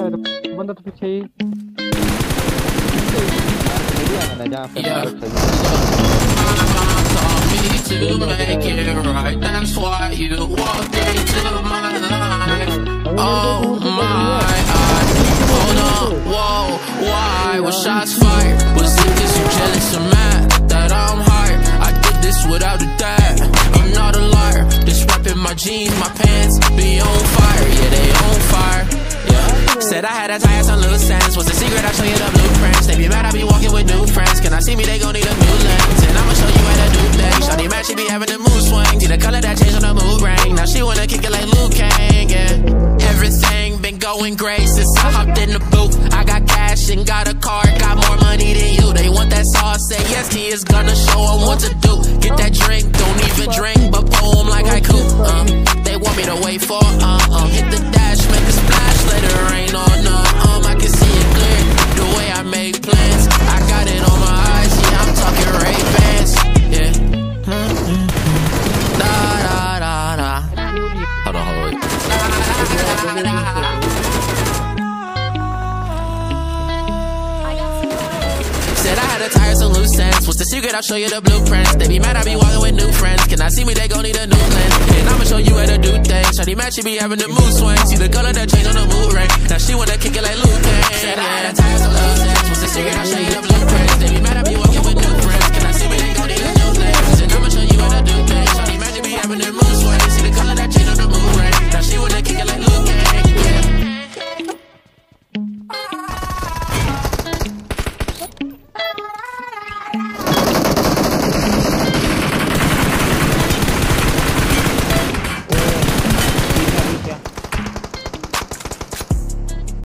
बंदा तो पीछे ही to make it right, that's why you walked into my life. Oh my, hold on, whoa, why was shots fired? Was it 'cause you jealous or mad that I'm hired? I did this without a dad, I'm not a liar. Just repping my jeans, my pants be on fire, yeah they on fire. Said I had to tie some loose ends. What's the secret? I'll show you the blueprints. They be mad I be walking with new friends. Can I see me? They gon' need a new lens. And I'ma show you how to do things. Shawty mad, she be having the mood swings. See the color that changed on the mood ring. Now she wanna kick it like Liu Kang, yeah. Everything been going great since I hopped in the booth. I got cash and got a car, got more money than you. They want that sauce, say yes, he is gonna show them what to do. Get that drink, don't even drink, but poem like haiku. They want me to wait for, hit the dash, make a splash, let it rain on I can see it clear, the way I make plans. I got it on my eyes, yeah, I'm talking Ray-Bans, yeah. Da da da da. Hold on, hold on. Said I had to tire some loose ends. What's the secret? I'll show you the blueprints. They be mad I be walking with new friends. Can I see me? They gon' need a new lens. And I'ma show you how to do things. Shawty mad, she be having the mood swings. See the color that change on the mood ring. Now she wanna kick it like